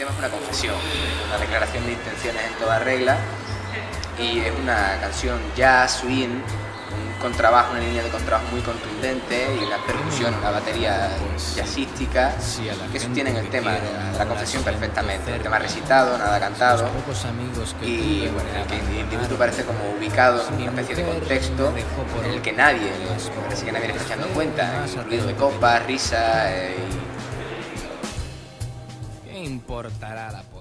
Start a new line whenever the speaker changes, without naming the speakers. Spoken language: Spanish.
tema es una confesión, una declaración de intenciones en toda regla, y es una canción jazz, swing, un contrabajo, una línea de contrabajo muy contundente y una percusión, una batería jazzística que sostienen el tema, la confesión perfectamente. El tema recitado, nada cantado, y bueno, en el que el individuo parece como ubicado en una especie de contexto en el que parece que nadie le está echando cuenta, ruido de copas, risa
¿Qué importará la